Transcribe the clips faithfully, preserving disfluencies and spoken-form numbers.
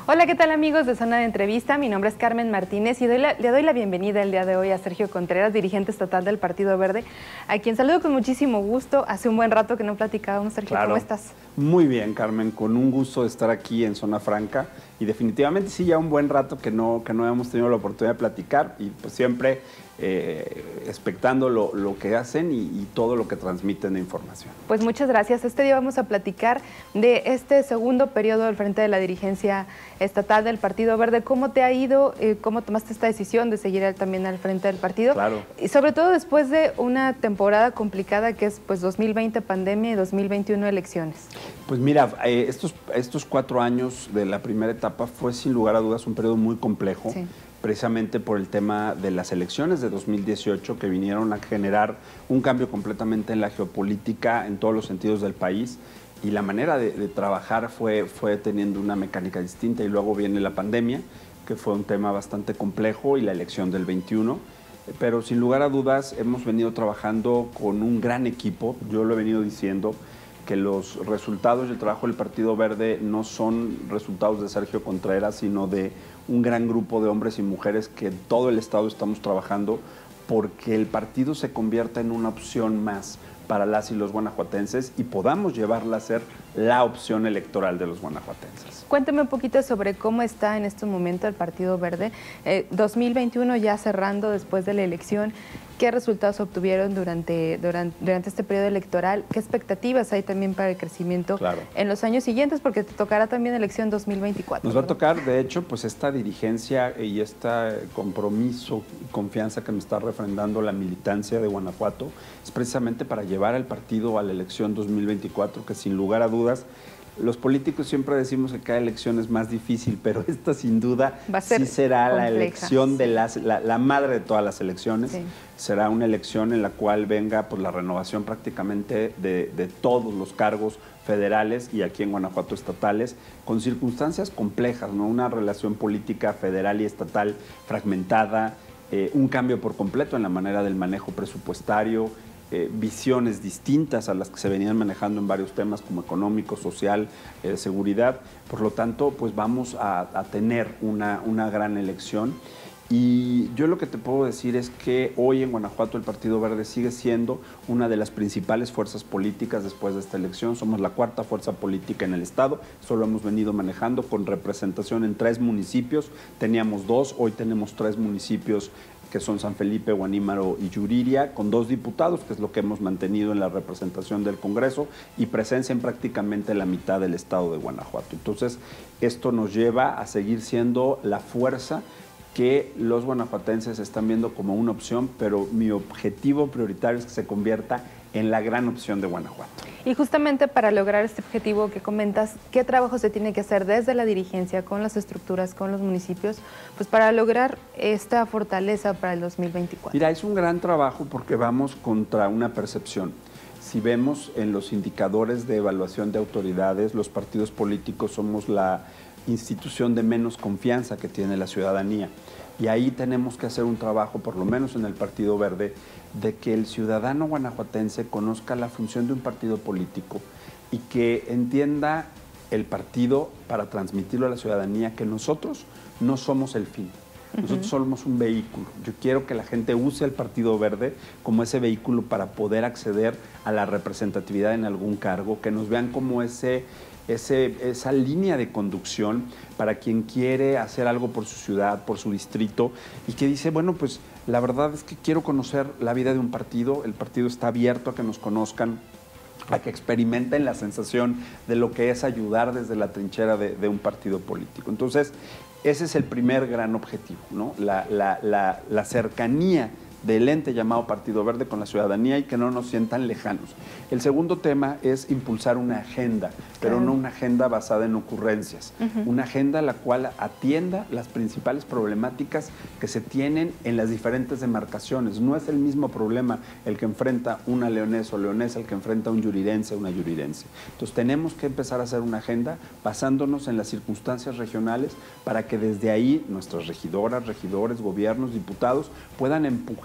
Hola, ¿qué tal amigos de Zona de Entrevista? Mi nombre es Carmen Martínez y doy la, le doy la bienvenida el día de hoy a Sergio Contreras, dirigente estatal del Partido Verde, a quien saludo con muchísimo gusto. Hace un buen rato que no platicábamos. Sergio, Claro. ¿cómo estás? Muy bien, Carmen, con un gusto de estar aquí en Zona Franca y definitivamente sí, ya un buen rato que no, que no hemos tenido la oportunidad de platicar y pues siempre eh, expectando lo, lo que hacen y, y todo lo que transmiten de información. Pues muchas gracias. Este día vamos a platicar de este segundo periodo al frente de la dirigencia estatal del Partido Verde. ¿Cómo te ha ido? Eh, ¿Cómo tomaste esta decisión de seguir también al frente del partido? Claro. Y sobre todo después de una temporada complicada que es pues dos mil veinte pandemia y dos mil veintiuno elecciones. Pues mira, eh, estos, estos cuatro años de la primera etapa fue sin lugar a dudas un periodo muy complejo. Sí. Precisamente por el tema de las elecciones de dos mil dieciocho que vinieron a generar un cambio completamente en la geopolítica en todos los sentidos del país y la manera de, de trabajar fue, fue teniendo una mecánica distinta y luego viene la pandemia, que fue un tema bastante complejo y la elección del veintiuno, pero sin lugar a dudas hemos venido trabajando con un gran equipo. Yo lo he venido diciendo que los resultados del trabajo del Partido Verde no son resultados de Sergio Contreras, sino de un gran grupo de hombres y mujeres que en todo el estado estamos trabajando porque el partido se convierta en una opción más para las y los guanajuatenses y podamos llevarla a ser la opción electoral de los guanajuatenses. Cuéntame un poquito sobre cómo está en este momento el Partido Verde. Eh, dos mil veintiuno ya cerrando después de la elección. ¿Qué resultados obtuvieron durante, durante, durante este periodo electoral? ¿Qué expectativas hay también para el crecimiento claro. en los años siguientes? Porque te tocará también elección dos mil veinticuatro. Nos va ¿verdad? a tocar, de hecho, pues esta dirigencia y este compromiso y confianza que me está refrendando la militancia de Guanajuato es precisamente para llevar al partido a la elección dos mil veinticuatro, que sin lugar a dudas, los políticos siempre decimos que cada elección es más difícil, pero esta sin duda sí será compleja. La elección de las, la, la madre de todas las elecciones. Sí. Será una elección en la cual venga pues, la renovación prácticamente de, de todos los cargos federales y aquí en Guanajuato estatales, con circunstancias complejas, ¿no? Una relación política federal y estatal fragmentada, eh, un cambio por completo en la manera del manejo presupuestario, Eh, visiones distintas a las que se venían manejando en varios temas como económico, social, eh, seguridad. Por lo tanto, pues vamos a, a tener una, una gran elección. Y yo lo que te puedo decir es que hoy en Guanajuato el Partido Verde sigue siendo una de las principales fuerzas políticas después de esta elección. Somos la cuarta fuerza política en el estado, solo hemos venido manejando con representación en tres municipios. Teníamos dos, hoy tenemos tres municipios que son San Felipe, Guanímaro y Yuriria, con dos diputados, que es lo que hemos mantenido en la representación del Congreso, y presencia en prácticamente la mitad del estado de Guanajuato. Entonces, esto nos lleva a seguir siendo la fuerza que los guanajuatenses están viendo como una opción, pero mi objetivo prioritario es que se convierta en la gran opción de Guanajuato. Y justamente para lograr este objetivo que comentas, ¿qué trabajo se tiene que hacer desde la dirigencia, con las estructuras, con los municipios, pues para lograr esta fortaleza para el dos mil veinticuatro? Mira, es un gran trabajo porque vamos contra una percepción. Si vemos en los indicadores de evaluación de autoridades, los partidos políticos somos la institución de menos confianza que tiene la ciudadanía. Y ahí tenemos que hacer un trabajo, por lo menos en el Partido Verde, de que el ciudadano guanajuatense conozca la función de un partido político y que entienda el partido para transmitirlo a la ciudadanía que nosotros no somos el fin. Nosotros uh-huh. somos un vehículo. Yo quiero que la gente use el Partido Verde como ese vehículo para poder acceder a la representatividad en algún cargo, que nos vean como ese... Ese, esa línea de conducción para quien quiere hacer algo por su ciudad, por su distrito y que dice, bueno, pues la verdad es que quiero conocer la vida de un partido, el partido está abierto a que nos conozcan, a que experimenten la sensación de lo que es ayudar desde la trinchera de, de un partido político. Entonces, ese es el primer gran objetivo, ¿no? La, la, la, la cercanía del ente llamado Partido Verde con la ciudadanía y que no nos sientan lejanos. El segundo tema es impulsar una agenda, pero no una agenda basada en ocurrencias, uh-huh. una agenda la cual atienda las principales problemáticas que se tienen en las diferentes demarcaciones. No es el mismo problema el que enfrenta una leonesa o leonesa, el que enfrenta un yurirense o una yurirense. Entonces tenemos que empezar a hacer una agenda basándonos en las circunstancias regionales para que desde ahí nuestras regidoras, regidores, gobiernos, diputados puedan empujar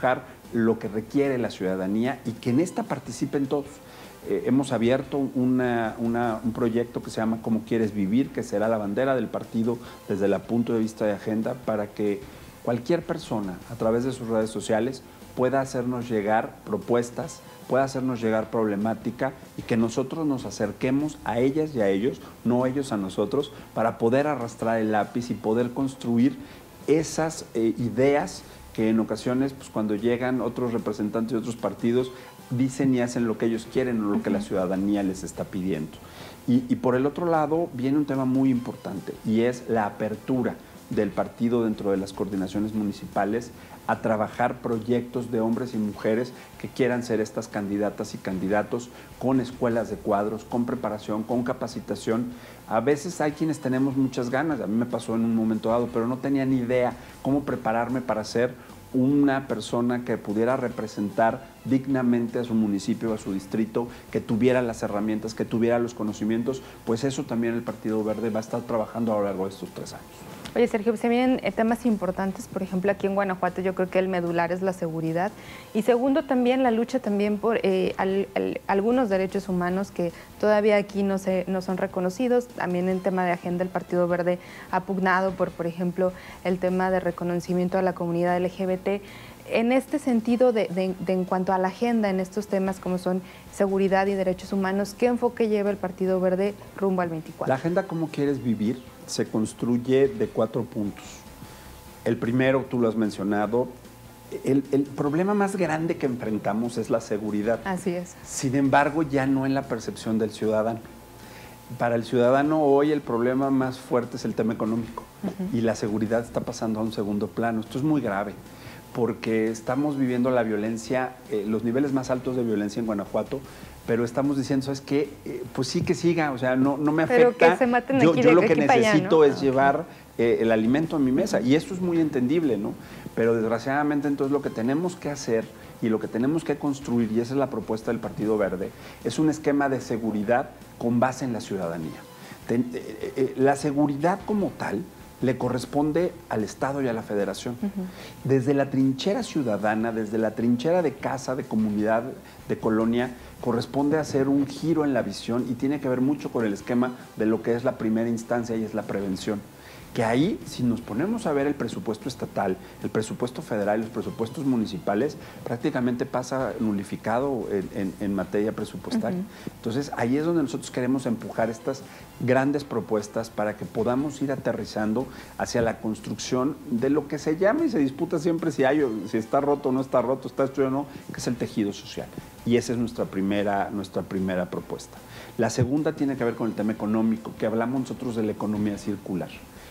lo que requiere la ciudadanía y que en esta participen todos. Eh, hemos abierto una, una, un proyecto que se llama Cómo Quieres Vivir, que será la bandera del partido desde el punto de vista de agenda, para que cualquier persona a través de sus redes sociales pueda hacernos llegar propuestas, pueda hacernos llegar problemática y que nosotros nos acerquemos a ellas y a ellos, no ellos a nosotros, para poder arrastrar el lápiz y poder construir esas eh, ideas que en ocasiones, pues, cuando llegan otros representantes de otros partidos, dicen y hacen lo que ellos quieren o lo que la ciudadanía les está pidiendo. Y, y por el otro lado viene un tema muy importante y es la apertura del partido dentro de las coordinaciones municipales a trabajar proyectos de hombres y mujeres que quieran ser estas candidatas y candidatos con escuelas de cuadros, con preparación, con capacitación. A veces hay quienes tenemos muchas ganas, a mí me pasó en un momento dado, pero no tenía ni idea cómo prepararme para ser una persona que pudiera representar dignamente a su municipio, a su distrito, que tuviera las herramientas, que tuviera los conocimientos. Pues eso también el Partido Verde va a estar trabajando a lo largo de estos tres años. Oye, Sergio, se vienen temas importantes, por ejemplo, aquí en Guanajuato yo creo que el medular es la seguridad y segundo también la lucha también por eh, al, al, algunos derechos humanos que todavía aquí no, se, no son reconocidos. También en tema de agenda el Partido Verde ha pugnado por, por ejemplo, el tema de reconocimiento a la comunidad L G B T. En este sentido, de, de, de en cuanto a la agenda en estos temas como son seguridad y derechos humanos, ¿qué enfoque lleva el Partido Verde rumbo al veinticuatro? La agenda ¿Cómo Quieres Vivir? Se construye de cuatro puntos. El primero, tú lo has mencionado, el, el problema más grande que enfrentamos es la seguridad. Así es. Sin embargo, ya no en la percepción del ciudadano. Para el ciudadano hoy el problema más fuerte es el tema económico uh-huh. y la seguridad está pasando a un segundo plano. Esto es muy grave porque estamos viviendo la violencia, eh, los niveles más altos de violencia en Guanajuato, pero estamos diciendo, ¿sabes qué? Eh, pues sí que siga, o sea, no, no me afecta. Pero que se maten yo, aquí yo de lo que aquí para necesito allá, ¿no? es llevar eh, el alimento a mi mesa, y eso es muy entendible, ¿no? Pero desgraciadamente entonces lo que tenemos que hacer y lo que tenemos que construir, y esa es la propuesta del Partido Verde, es un esquema de seguridad con base en la ciudadanía. Ten, eh, eh, la seguridad como tal le corresponde al Estado y a la Federación. Uh-huh. Desde la trinchera ciudadana, desde la trinchera de casa, de comunidad, de colonia, corresponde hacer un giro en la visión y tiene que ver mucho con el esquema de lo que es la primera instancia y es la prevención. Que ahí, si nos ponemos a ver el presupuesto estatal, el presupuesto federal y los presupuestos municipales, prácticamente pasa nulificado en, en, en materia presupuestaria. Uh-huh. Entonces, ahí es donde nosotros queremos empujar estas grandes propuestas para que podamos ir aterrizando hacia la construcción de lo que se llama y se disputa siempre si, hay, si está roto o no está roto, está estudiado o no, que es el tejido social. Y esa es nuestra primera, nuestra primera propuesta. La segunda tiene que ver con el tema económico, que hablamos nosotros de la economía circular.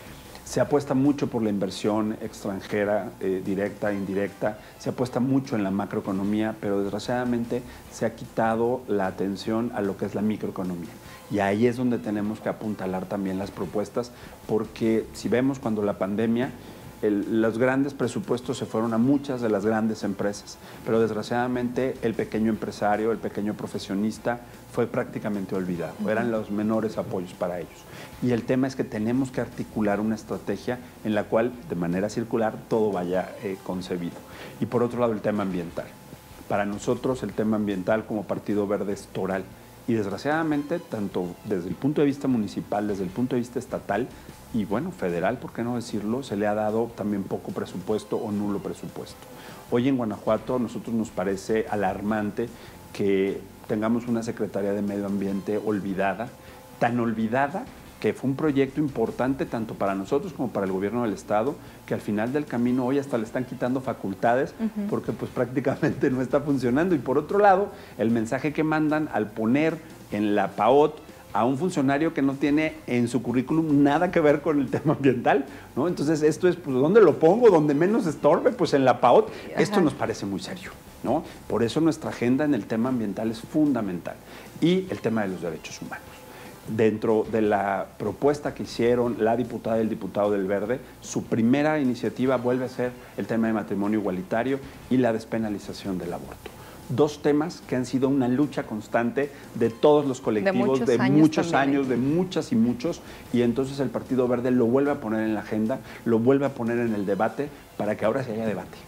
Se apuesta mucho por la inversión extranjera, eh, directa e indirecta, se apuesta mucho en la macroeconomía, pero desgraciadamente se ha quitado la atención a lo que es la microeconomía. Y ahí es donde tenemos que apuntalar también las propuestas, porque si vemos cuando la pandemia, el, los grandes presupuestos se fueron a muchas de las grandes empresas, pero desgraciadamente el pequeño empresario, el pequeño profesionista fue prácticamente olvidado, eran los menores apoyos para ellos. Y el tema es que tenemos que articular una estrategia en la cual de manera circular todo vaya eh, concebido. Y por otro lado el tema ambiental. Para nosotros el tema ambiental como Partido Verde es toral. Y desgraciadamente, tanto desde el punto de vista municipal, desde el punto de vista estatal y bueno, federal, ¿por qué no decirlo? Se le ha dado también poco presupuesto o nulo presupuesto. Hoy en Guanajuato a nosotros nos parece alarmante que tengamos una Secretaría de Medio Ambiente olvidada, tan olvidada que fue un proyecto importante tanto para nosotros como para el gobierno del Estado, que al final del camino hoy hasta le están quitando facultades uh-huh. porque pues prácticamente no está funcionando. Y por otro lado, el mensaje que mandan al poner en la P A O T a un funcionario que no tiene en su currículum nada que ver con el tema ambiental, ¿no? Entonces esto es, pues, ¿dónde lo pongo? ¿Dónde menos estorbe? Pues en la P A O T. Ajá. Esto nos parece muy serio, ¿no? Por eso nuestra agenda en el tema ambiental es fundamental. Y el tema de los derechos humanos. Dentro de la propuesta que hicieron la diputada y el diputado del Verde, su primera iniciativa vuelve a ser el tema de matrimonio igualitario y la despenalización del aborto. Dos temas que han sido una lucha constante de todos los colectivos, de muchos, de años, muchos años, de muchas y muchos, y entonces el Partido Verde lo vuelve a poner en la agenda, lo vuelve a poner en el debate para que ahora sí haya debate,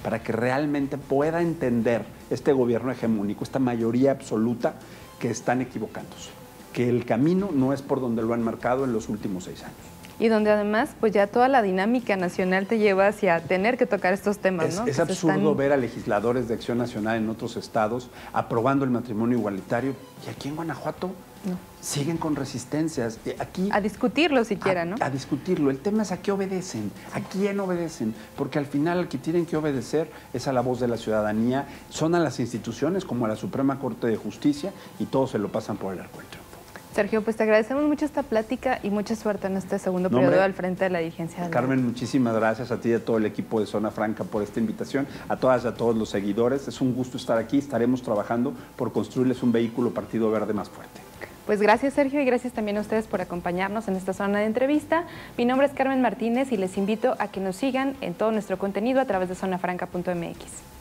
para que realmente pueda entender este gobierno hegemónico, esta mayoría absoluta, que están equivocándose, que el camino no es por donde lo han marcado en los últimos seis años. Y donde además, pues ya toda la dinámica nacional te lleva hacia tener que tocar estos temas, Es, ¿no? es absurdo están... ver a legisladores de Acción Nacional en otros estados aprobando el matrimonio igualitario y aquí en Guanajuato no. siguen con resistencias. Aquí, a discutirlo siquiera, a, ¿no? A discutirlo. El tema es a qué obedecen, a quién obedecen, porque al final al que tienen que obedecer es a la voz de la ciudadanía, son a las instituciones como a la Suprema Corte de Justicia y todos se lo pasan por el arco del triunfo. Sergio, pues te agradecemos mucho esta plática y mucha suerte en este segundo no, periodo hombre, al frente de la dirigencia. Carmen, muchísimas gracias a ti y a todo el equipo de Zona Franca por esta invitación, a todas y a todos los seguidores. Es un gusto estar aquí, estaremos trabajando por construirles un vehículo Partido Verde más fuerte. Pues gracias, Sergio, y gracias también a ustedes por acompañarnos en esta zona de entrevista. Mi nombre es Carmen Martínez y les invito a que nos sigan en todo nuestro contenido a través de zona franca punto m x.